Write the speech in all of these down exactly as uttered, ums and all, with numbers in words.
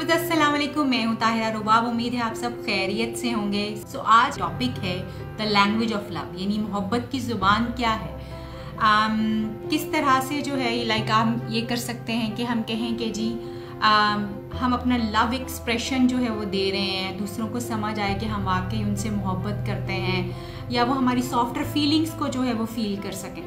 Viewers अस्सलाम वालेकुम, मैं हूं ताहिरा रुबाब। उम्मीद है आप सब खैरियत से होंगे। सो so, आज टॉपिक है द लैंग्वेज ऑफ लव, यानी मोहब्बत की ज़ुबान क्या है। um, किस तरह से जो है लाइक हम ये कर सकते हैं कि हम कहें कि जी um, हम अपना लव एक्सप्रेशन जो है वो दे रहे हैं, दूसरों को समझ आए कि हम वाकई उनसे मोहब्बत करते हैं, या वो हमारी सॉफ्टर फीलिंग्स को जो है वो फील कर सकें।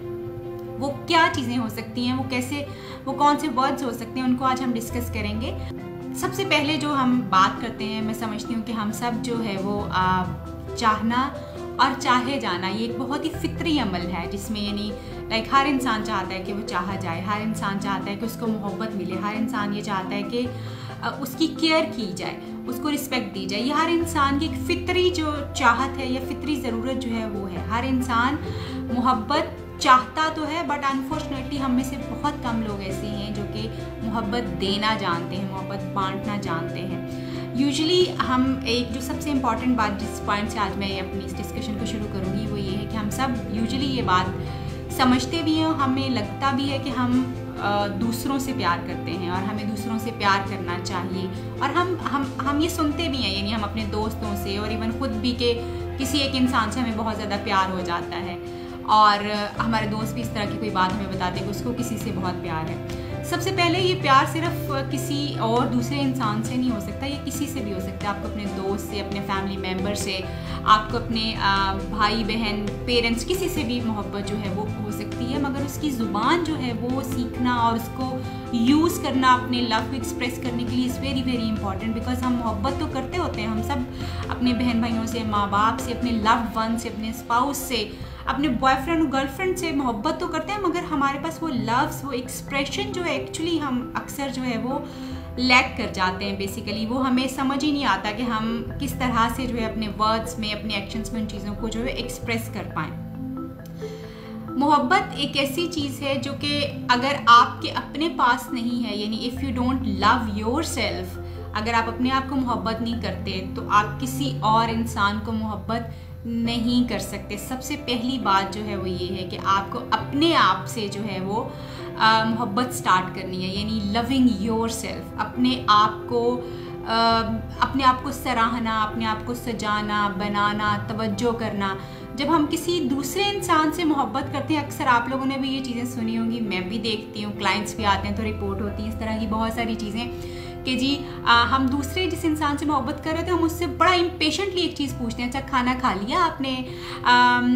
वो क्या चीज़ें हो सकती हैं, वो कैसे, वो कौन से वर्ड्स हो सकते हैं, उनको आज हम डिस्कस करेंगे। सबसे पहले जो हम बात करते हैं, मैं समझती हूँ कि हम सब जो है वो आ, चाहना और चाहे जाना, ये एक बहुत ही फितरी अमल है, जिसमें यानी लाइक हर इंसान चाहता है कि वो चाहा जाए, हर इंसान चाहता है कि उसको मोहब्बत मिले, हर इंसान ये चाहता है कि उसकी केयर की जाए, उसको रिस्पेक्ट दी जाए। ये हर इंसान की एक फितरी जो चाहत है या फितरी ज़रूरत जो है वो है। हर इंसान मोहब्बत चाहता तो है, बट अनफॉर्चुनेटली हम में से बहुत कम लोग ऐसे हैं जो कि मोहब्बत देना जानते हैं, मोहब्बत बांटना जानते हैं। यूजुअली हम एक जो सबसे इम्पॉर्टेंट बात जिस पॉइंट से आज मैं अपनी इस डिस्कशन को शुरू करूँगी वो ये है कि हम सब यूजुअली ये बात समझते भी हैं, हमें लगता भी है कि हम दूसरों से प्यार करते हैं और हमें दूसरों से प्यार करना चाहिए, और हम हम हम ये सुनते भी हैं, यानी हम अपने दोस्तों से और इवन खुद भी के किसी एक इंसान से हमें बहुत ज़्यादा प्यार हो जाता है, और हमारे दोस्त भी इस तरह की कोई बात हमें बताते हैं कि उसको किसी से बहुत प्यार है। सबसे पहले ये प्यार सिर्फ किसी और दूसरे इंसान से नहीं हो सकता, ये किसी से भी हो सकता है। आपको अपने दोस्त से, अपने फैमिली मेम्बर से, आपको अपने भाई बहन, पेरेंट्स, किसी से भी मोहब्बत जो है वो हो सकती है, मगर उसकी ज़ुबान जो है वो सीखना और उसको यूज़ करना अपने लव को एक्सप्रेस करने के लिए is very very important. Because हम मोहब्बत तो करते होते हैं, हम सब अपने बहन भाइयों से, माँ बाप से, अपने लव्ड वन से, अपने स्पाउस से, अपने बॉयफ्रेंड गर्लफ्रेंड से मोहब्बत तो करते हैं, मगर हमारे पास वो लव्स, वो एक्सप्रेशन जो है एक्चुअली हम अक्सर जो है वो लैक कर जाते हैं। बेसिकली वो हमें समझ ही नहीं आता कि हम किस तरह से जो है अपने वर्ड्स में, अपने एक्शंस में उन चीज़ों को जो है एक्सप्रेस कर पाएँ। मोहब्बत एक ऐसी चीज़ है जो कि अगर आपके अपने पास नहीं है, यानी if you don't love yourself, अगर आप अपने आप को मोहब्बत नहीं करते तो आप किसी और इंसान को मोहब्बत नहीं कर सकते। सबसे पहली बात जो है वो ये है कि आपको अपने आप से जो है वो मोहब्बत स्टार्ट करनी है, यानी लविंग योर सेल्फ। अपने आप को आ, अपने आप को सराहना, अपने आप को सजाना, बनाना, तवज्जो करना। जब हम किसी दूसरे इंसान से मोहब्बत करते हैं, अक्सर आप लोगों ने भी ये चीज़ें सुनी होंगी, मैं भी देखती हूँ, क्लाइंट्स भी आते हैं तो रिपोर्ट होती है इस तरह की बहुत सारी चीज़ें कि जी आ, हम दूसरे जिस इंसान से मोहब्बत कर रहे थे, हम उससे बड़ा इम्पेशेंटली एक चीज़ पूछते हैं, अच्छा खाना खा लिया आपने, आ,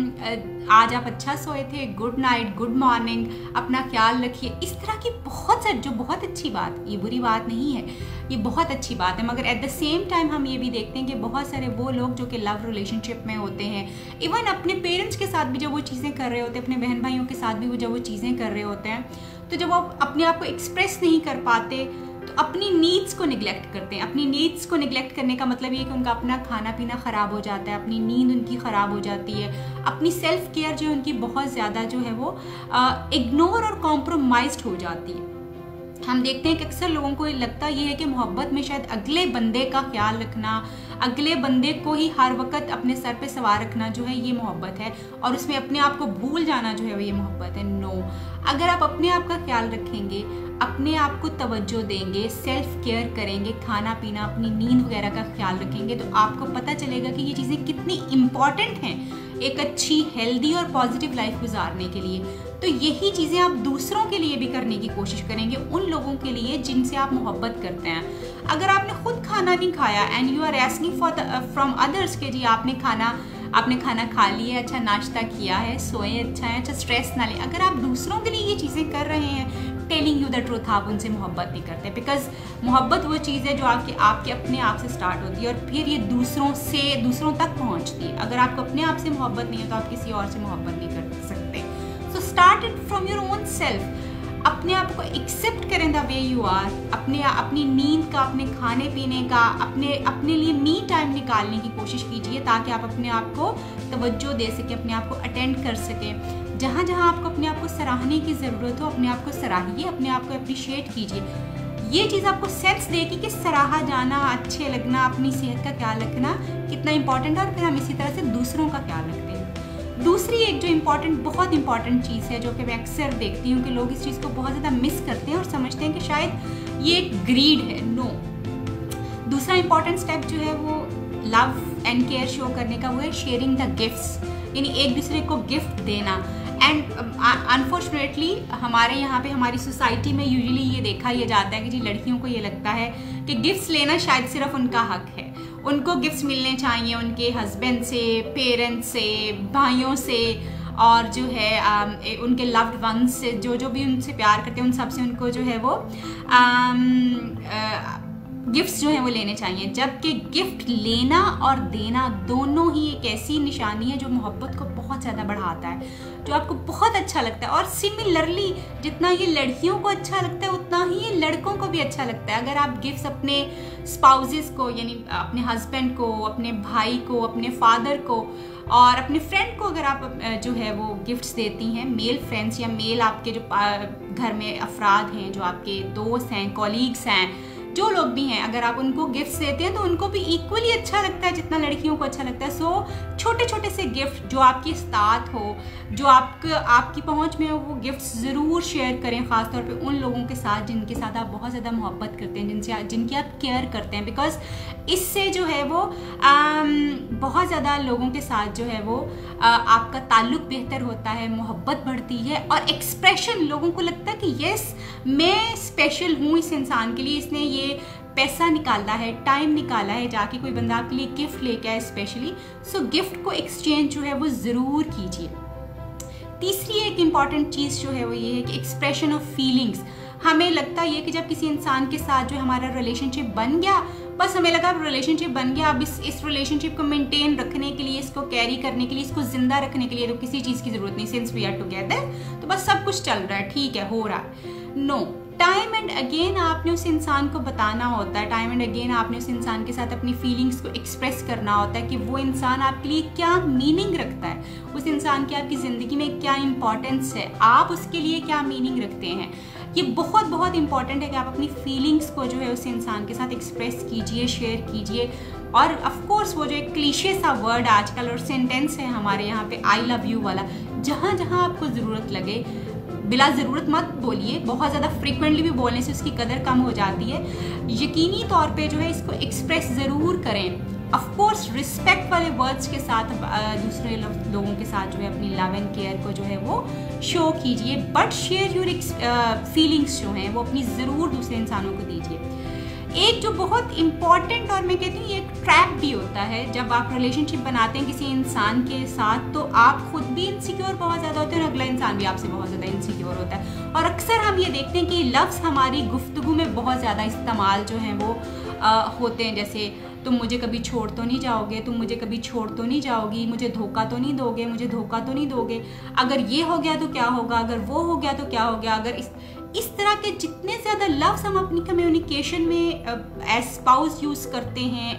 आज आप अच्छा सोए थे, गुड नाइट, गुड मॉर्निंग, अपना ख्याल रखिए। इस तरह की बहुत सारी, जो बहुत अच्छी बात, ये बुरी बात नहीं है, ये बहुत अच्छी बात है, मगर एट द सेम टाइम हम ये भी देखते हैं कि बहुत सारे वो लोग जो कि लव रिलेशनशिप में होते हैं, इवन अपने पेरेंट्स के साथ भी जब वो चीज़ें कर रहे होते हैं, अपने बहन भाइयों के साथ भी वो जब वो चीज़ें कर रहे होते हैं, तो जब वो अपने आप को एक्सप्रेस नहीं कर पाते तो अपनी नीड्स को निगलेक्ट करते हैं। अपनी नीड्स को निगलेक्ट करने का मतलब ये है कि उनका अपना खाना पीना ख़राब हो जाता है, अपनी नींद उनकी ख़राब हो जाती है, अपनी सेल्फ केयर जो है उनकी बहुत ज़्यादा जो है वो इग्नोर और कॉम्प्रोमाइज्ड हो जाती है। हम देखते हैं कि अक्सर लोगों को लगता ये है कि मोहब्बत में शायद अगले बंदे का ख्याल रखना, अगले बंदे को ही हर वक्त अपने सर पे सवार रखना जो है ये मोहब्बत है, और उसमें अपने आप को भूल जाना जो है वो ये मोहब्बत है। नो, अगर आप अपने आप का ख्याल रखेंगे, अपने आप को तवज्जो देंगे, सेल्फ केयर करेंगे, खाना पीना, अपनी नींद वगैरह का ख्याल रखेंगे, तो आपको पता चलेगा कि ये चीज़ें कितनी इम्पॉर्टेंट हैं एक अच्छी, हेल्दी और पॉजिटिव लाइफ गुजारने के लिए। तो यही चीज़ें आप दूसरों के लिए भी करने की कोशिश करेंगे, उन लोगों के लिए जिनसे आप मोहब्बत करते हैं। अगर आपने खुद खाना नहीं खाया and you are asking for from others के जी आपने खाना आपने खाना खा लिया, अच्छा नाश्ता किया है, सोए अच्छा है, अच्छा स्ट्रेस ना लें, अगर आप दूसरों के लिए ये चीज़ें कर रहे हैं, टेलिंग यू द ट्रूथ, आप उनसे मोहब्बत नहीं करते। बिकॉज मोहब्बत वो चीज़ है जो आपके आपके अपने आप से स्टार्ट होती है और फिर ये दूसरों से दूसरों तक पहुंचती है। अगर आपको अपने आप से मोहब्बत नहीं है तो आप किसी और से मोहब्बत नहीं कर सकते। So start it from your own self. अपने आप को एक्सेप्ट करें द वे यू आर, अपने अपनी नींद का, अपने खाने पीने का, अपने अपने लिए मी टाइम निकालने की कोशिश कीजिए, ताकि आप अपने आप को तवज्जो दे सकें, अपने आप को अटेंड कर सकें। जहाँ जहाँ आपको अपने आप को सराहने की ज़रूरत हो, अपने आप को सराहिए, अपने आप को अप्रिशिएट कीजिए। ये चीज़ आपको सेंस देगी कि सराहा जाना, अच्छे लगना, अपनी सेहत का ख्याल रखना कितना इंपॉर्टेंट है, और फिर हम इसी तरह से दूसरों का ख्याल रखते हैं। दूसरी एक जो इम्पॉर्टेंट, बहुत इंपॉर्टेंट चीज़ है जो कि मैं अक्सर देखती हूँ कि लोग इस चीज़ को बहुत ज़्यादा मिस करते हैं और समझते हैं कि शायद ये एक ग्रीड है। नो, दूसरा इंपॉर्टेंट स्टेप जो है वो लव एंड केयर शो करने का वो है शेयरिंग द गिफ्ट्स, यानी एक दूसरे को गिफ्ट देना। एंड अनफॉर्चुनेटली हमारे यहाँ पे हमारी सोसाइटी में यूजुअली ये देखा ये जाता है कि जी लड़कियों को ये लगता है कि गिफ्ट्स लेना शायद सिर्फ उनका हक है, उनको गिफ्ट्स मिलने चाहिए उनके हस्बैंड से, पेरेंट्स से, भाइयों से, और जो है आ, उनके लव्ड वंस से, जो जो भी उनसे प्यार करते हैं उन सब से उनको जो है वो गिफ्ट्स जो है वो लेने चाहिए। जबकि गिफ्ट लेना और देना दोनों ही एक ऐसी निशानी है जो मोहब्बत को बहुत ज़्यादा बढ़ाता है, जो आपको बहुत अच्छा लगता है। और सिमिलरली जितना ये लड़कियों को अच्छा लगता है उतना ही ये लड़कों को भी अच्छा लगता है। अगर आप गिफ्ट्स अपने स्पाउसेस को, यानी अपने हस्बैंड को, अपने भाई को, अपने फादर को और अपने फ्रेंड को अगर आप जो है वो गिफ्ट्स देती हैं, मेल फ्रेंड्स या मेल आपके जो घर में अफराद हैं, जो आपके दोस्त हैं, कॉलीग्स हैं, जो लोग भी हैं, अगर आप उनको गिफ्ट्स देते हैं तो उनको भी इक्वली अच्छा लगता है जितना लड़कियों को अच्छा लगता है। सो so, छोटे छोटे से गिफ्ट जो आपके साथ हो, जो आपके आपकी पहुंच में हो, वो गिफ्ट्स ज़रूर शेयर करें, ख़ासतौर पे उन लोगों के साथ जिनके साथ आप बहुत ज़्यादा मोहब्बत करते हैं, जिनसे जिनकी आप केयर करते हैं। बिकॉज इससे जो है वो आम, बहुत ज़्यादा लोगों के साथ जो है वो आ, आपका ताल्लुक बेहतर होता है, मोहब्बत बढ़ती है और एक्सप्रेशन, लोगों को लगता है कि यस मैं स्पेशल हूँ इस इंसान के लिए, इसने ये पैसा निकाला है, टाइम निकाला है, जाके कोई बंदा आपके लिए गिफ्ट लेके आए स्पेशली। सो गिफ्ट को एक्सचेंज जो है वो ज़रूर कीजिए। तीसरी एक इम्पॉर्टेंट चीज़ जो है वो ये है कि एक्सप्रेशन ऑफ फीलिंग्स। हमें लगता है कि जब किसी इंसान के साथ जो हमारा रिलेशनशिप बन गया, बस हमें लगा अब रिलेशनशिप बन गया, अब इस इस रिलेशनशिप को मेंटेन रखने के लिए, इसको कैरी करने के लिए, इसको जिंदा रखने के लिए तो किसी चीज़ की ज़रूरत नहीं, सिंस वी आर टुगेदर तो बस सब कुछ चल रहा है, ठीक है, हो रहा है। नो, टाइम एंड अगेन आपने उस इंसान को बताना होता है, टाइम एंड अगेन आपने उस इंसान के साथ अपनी फीलिंग्स को एक्सप्रेस करना होता है कि वो इंसान आपके लिए क्या मीनिंग रखता है, उस इंसान की आपकी ज़िंदगी में क्या इंपॉर्टेंस है, आप उसके लिए क्या मीनिंग रखते हैं। ये बहुत बहुत इंपॉर्टेंट है कि आप अपनी फीलिंग्स को जो है उस इंसान के साथ एक्सप्रेस कीजिए, शेयर कीजिए। और ऑफ कोर्स वो जो एक क्लीशे सा वर्ड आजकल और सेंटेंस है हमारे यहाँ पे, आई लव यू वाला, जहाँ जहाँ आपको ज़रूरत लगे, बिला ज़रूरत मत बोलिए, बहुत ज़्यादा फ्रीक्वेंटली भी बोलने से उसकी कदर कम हो जाती है। यकीनी तौर पे जो है इसको एक्सप्रेस ज़रूर करें, ऑफ कोर्स रिस्पेक्ट वाले वर्ड्स के साथ दूसरे लोगों के साथ जो है अपनी लव एंड केयर को जो है वो शो कीजिए, बट शेयर योर फीलिंग्स जो हैं वो अपनी ज़रूर दूसरे इंसानों को दीजिए। एक जो बहुत इम्पॉर्टेंट और मैं कहती हूँ एक ट्रैप भी होता है, जब आप रिलेशनशिप बनाते हैं किसी इंसान के साथ तो आप खुद भी इनसिक्योर बहुत ज़्यादा होते हैं और अगला इंसान भी आपसे बहुत ज़्यादा इनसिक्योर होता है। और अक्सर हम ये देखते हैं कि लफ्ज़ हमारी गुफ्तगू में बहुत ज़्यादा इस्तेमाल जो हैं वो आ, होते हैं, जैसे तुम मुझे कभी छोड़ तो नहीं जाओगे, तुम मुझे कभी छोड़ तो नहीं जाओगी, मुझे धोखा तो नहीं दोगे, मुझे धोखा तो नहीं दोगे, अगर ये हो गया तो क्या होगा, अगर वो हो गया तो क्या हो गया, अगर इस इस तरह के जितने ज़्यादा लफ्ज़ हम अपनी कम्युनिकेशन में एज स्पाउस यूज़ करते हैं,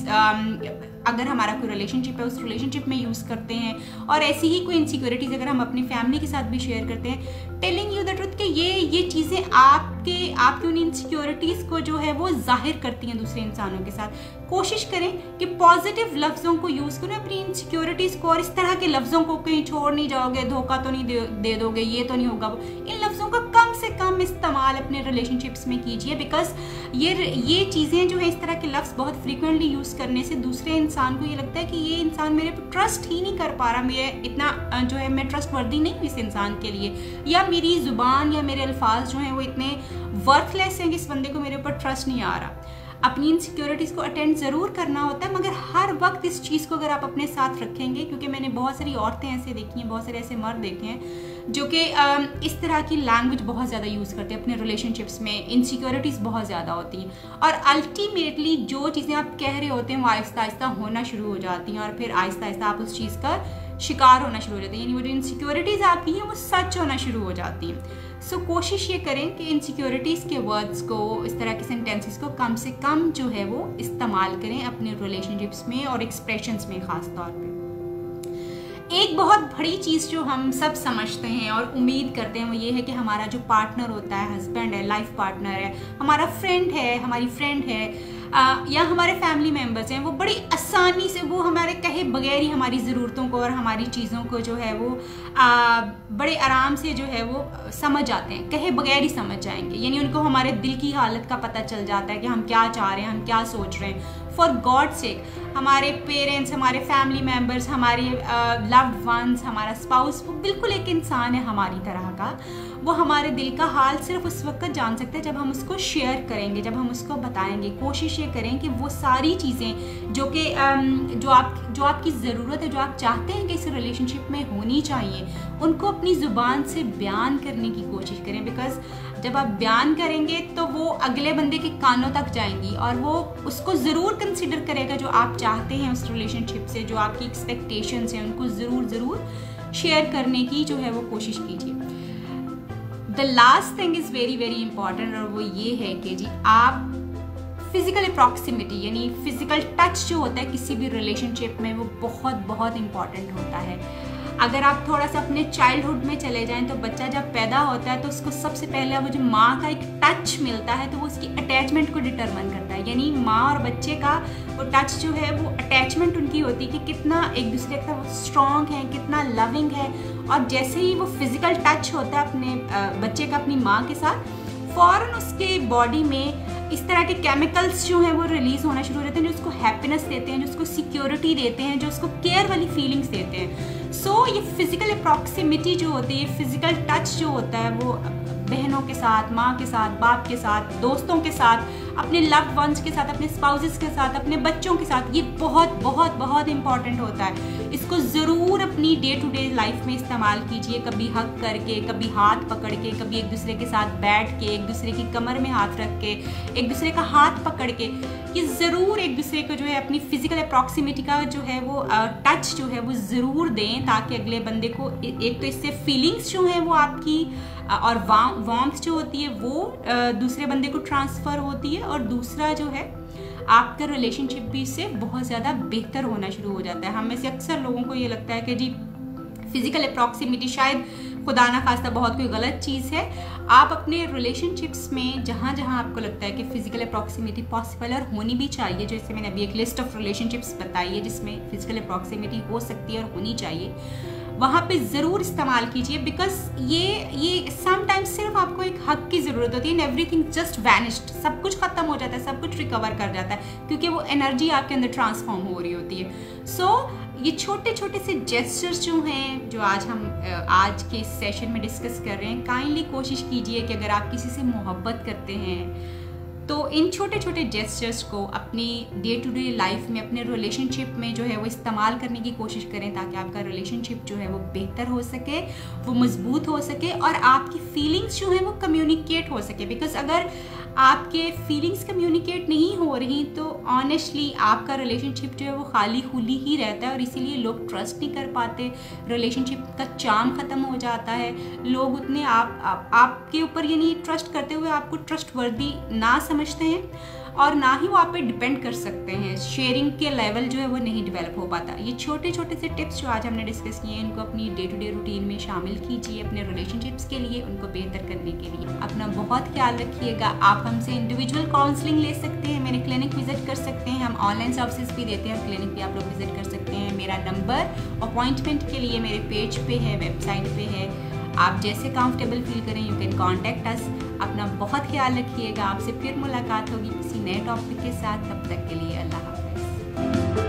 एज अगर हमारा कोई रिलेशनशिप है उस रिलेशनशिप में यूज़ करते हैं, और ऐसी ही कोई इनसिक्योरिटीज़ अगर हम अपनी फैमिली के साथ भी शेयर करते हैं, टेलिंग यू द ट्रुथ कि ये ये चीज़ें आपके आपकी उन इनसिक्योरिटीज़ को जो है वो जाहिर करती हैं दूसरे इंसानों के साथ। कोशिश करें कि पॉजिटिव लफ्ज़ों को यूज़ करें अपनी इनसिक्योरिटीज़ को, और इस तरह के लफ्ज़ों को कहीं छोड़ नहीं जाओगे, धोखा तो नहीं दे, दे दोगे, ये तो नहीं होगा, इन लफ्ज़ों का कम से कम इस्तेमाल अपने रिलेशनशिप्स में कीजिए। बिकॉज ये ये चीज़ें जो है इस तरह के लफ्ज़ बहुत फ्रीक्वेंटली यूज़ करने से दूसरे इंसान को ये लगता है कि ये इंसान मेरे पर ट्रस्ट ही नहीं कर पा रहा, मेरे इतना जो है मैं ट्रस्ट वर्दी नहीं हूँ इस इंसान के लिए, या मेरी ज़ुबान या मेरे अल्फाज जो हैं वो इतने वर्थलेस हैं कि इस बंदे को मेरे ऊपर ट्रस्ट नहीं आ रहा। अपनी इनसिक्योरिटीज़ को अटेंड ज़रूर करना होता है, मगर हर वक्त इस चीज़ को अगर आप अपने साथ रखेंगे, क्योंकि मैंने बहुत सारी औरतें ऐसे देखी हैं, बहुत सारे ऐसे मर्द देखे हैं जो कि इस तरह की लैंग्वेज बहुत ज़्यादा यूज़ करते हैं अपने रिलेशनशिप्स में, इनसिक्योरिटीज़ बहुत ज़्यादा होती हैं, और अल्टीमेटली जो चीज़ें आप कह रहे होते हैं वो आहिस्ता आहिस्ता होना शुरू हो जाती हैं, और फिर आहिस्ता आहिस्ता आप उस चीज़ का शिकार होना शुरू हो जाते हैं, यानी वो जो इनसिक्योरिटीज़ आपकी हैं वो सच होना शुरू हो जाती हैं। सो so, कोशिश ये करें कि इनसिक्योरिटीज़ के वर्ड्स को, इस तरह के सेंटेंसेस को कम से कम जो है वो इस्तेमाल करें अपने रिलेशनशिप्स में और एक्सप्रेशंस में ख़ास तौर पे। एक बहुत बड़ी चीज़ जो हम सब समझते हैं और उम्मीद करते हैं वो ये है कि हमारा जो पार्टनर होता है, हस्बैंड है, लाइफ पार्टनर है, हमारा फ्रेंड है, हमारी फ्रेंड है, आ, या हमारे फैमिली मेम्बर्स हैं, वो बड़ी आसानी से वो हमारे कहे बगैर ही हमारी ज़रूरतों को और हमारी चीज़ों को जो है वो आ, बड़े आराम से जो है वो समझ आते हैं, कहे बगैर ही समझ जाएंगे। यानी उनको हमारे दिल की हालत का पता चल जाता है कि हम क्या चाह रहे हैं, हम क्या सोच रहे हैं। फॉर गॉड सेक, हमारे पेरेंट्स, हमारे फैमिली मेम्बर्स, हमारे लव्ड वंस, हमारा स्पाउस, वो बिल्कुल एक इंसान है हमारी तरह का। वो हमारे दिल का हाल सिर्फ उस वक्त जान सकते हैं जब हम उसको शेयर करेंगे, जब हम उसको बताएंगे। कोशिश ये करें कि वो सारी चीज़ें जो कि जो आप जो आपकी ज़रूरत है, जो आप चाहते हैं कि इस रिलेशनशिप में होनी चाहिए, उनको अपनी ज़ुबान से बयान करने की कोशिश करें। बिकॉज जब आप बयान करेंगे तो वो अगले बंदे के कानों तक जाएंगी और वो उसको ज़रूर कंसिडर करेगा जो आप चाहते हैं उस रिलेशनशिप से, जो आपकी एक्सपेक्टेशंस हैं, उनको ज़रूर ज़रूर शेयर करने की जो है वो कोशिश कीजिए। The last thing is very very important, और वो ये है कि जी आप फिजिकल प्रॉक्सिमिटी यानी फिजिकल टच जो होता है किसी भी रिलेशनशिप में, वो बहुत बहुत इंपॉर्टेंट होता है। अगर आप थोड़ा सा अपने चाइल्डहुड में चले जाएं तो बच्चा जब पैदा होता है तो उसको सबसे पहले वो जो माँ का एक टच मिलता है तो वो उसकी अटैचमेंट को डिटरमाइन करता है। यानी माँ और बच्चे का वो टच जो है वो अटैचमेंट उनकी होती है कि कितना एक दूसरे का वो स्ट्रॉन्ग है, कितना लविंग है। और जैसे ही वो फिजिकल टच होता है अपने बच्चे का अपनी माँ के साथ, फ़ौरन उसके बॉडी में इस तरह के केमिकल्स जो हैं वो रिलीज़ होना शुरू हो जाते हैं, जो उसको हैप्पीनेस देते हैं, जो उसको सिक्योरिटी देते हैं, जो उसको केयर वाली फीलिंग्स देते हैं। सो so, ये फिज़िकल प्रॉक्सिमिटी जो होती है, फिज़िकल टच जो होता है, वो बहनों के साथ, माँ के साथ, बाप के साथ, दोस्तों के साथ, अपने लव्ड वंस के साथ, अपने स्पाउसेस के साथ, अपने बच्चों के साथ, ये बहुत बहुत बहुत इंपॉर्टेंट होता है। इसको ज़रूर अपनी डे टू डे लाइफ में इस्तेमाल कीजिए। कभी हक करके, कभी हाथ पकड़ के, कभी एक दूसरे के साथ बैठ के, एक दूसरे की कमर में हाथ रख के, एक दूसरे का हाथ पकड़ के, ये ज़रूर एक दूसरे को जो है अपनी फिजिकल अप्रॉक्सिमिटी का जो है वो टच जो है वो ज़रूर दें, ताकि अगले बंदे को एक तो इससे फीलिंग्स जो हैं वो आपकी और वार्मथ जो होती है वो दूसरे बंदे को ट्रांसफ़र होती है, और दूसरा जो है आपका रिलेशनशिप भी इससे बहुत ज़्यादा बेहतर होना शुरू हो जाता है। हम में से अक्सर लोगों को ये लगता है कि जी फिजिकल अप्रॉक्सिमिटी शायद खुदा ना खास्ता बहुत कोई गलत चीज़ है। आप अपने रिलेशनशिप्स में जहाँ जहाँ आपको लगता है कि फिजिकल अप्रॉक्सिमिटी पॉसिबल और होनी भी चाहिए, जैसे मैंने अभी एक लिस्ट ऑफ रिलेशनशिप्स बताई है जिसमें फिजिकल अप्रॉक्सिमिटी हो सकती है और होनी चाहिए, वहाँ पे ज़रूर इस्तेमाल कीजिए। बिकॉज ये ये समटाइम्स सिर्फ आपको एक हक की ज़रूरत होती है, एंड एवरीथिंग जस्ट वैनिश्ड, सब कुछ खत्म हो जाता है, सब कुछ रिकवर कर जाता है, क्योंकि वो एनर्जी आपके अंदर ट्रांसफॉर्म हो रही होती है। सो so, ये छोटे छोटे से जेस्चर्स जो हैं, जो आज हम आज के सेशन में डिस्कस कर रहे हैं, काइंडली कोशिश कीजिए कि अगर आप किसी से मोहब्बत करते हैं तो इन छोटे छोटे जेस्चर्स को अपनी डे टू डे लाइफ में, अपने रिलेशनशिप में जो है वो इस्तेमाल करने की कोशिश करें, ताकि आपका रिलेशनशिप जो है वो बेहतर हो सके, वो मजबूत हो सके, और आपकी फीलिंग्स जो है वो कम्युनिकेट हो सके। बिकॉज अगर आपके फीलिंग्स कम्युनिकेट नहीं हो रही तो ऑनेस्टली आपका रिलेशनशिप जो है वो खाली खुली ही रहता है, और इसीलिए लोग ट्रस्ट नहीं कर पाते, रिलेशनशिप का चार्म ख़त्म हो जाता है। लोग उतने आप, आप आपके ऊपर यानी ट्रस्ट करते हुए आपको ट्रस्ट वर्दी ना समझते हैं, और ना ही वो आप पे डिपेंड कर सकते हैं। शेयरिंग के लेवल जो है वो नहीं डेवलप हो पाता। ये छोटे छोटे से टिप्स जो आज हमने डिस्कस किए हैं, इनको अपनी डे टू डे रूटीन में शामिल कीजिए अपने रिलेशनशिप्स के लिए, उनको बेहतर करने के लिए। अपना बहुत ख्याल रखिएगा। आप हमसे इंडिविजुअल काउंसलिंग ले सकते हैं, मेरे क्लिनिक विजिट कर सकते हैं, हम ऑनलाइन सर्विसेज भी देते हैं, क्लिनिक भी आप लोग विजिट कर सकते हैं। मेरा नंबर अपॉइंटमेंट के लिए मेरे पेज पे है, वेबसाइट पे है, आप जैसे कंफर्टेबल फील करें यू कैन कॉन्टेक्ट अस। अपना बहुत ख्याल रखिएगा। आपसे फिर मुलाकात होगी किसी नए टॉपिक के साथ। तब तक के लिए अल्लाह हाफ़िज़।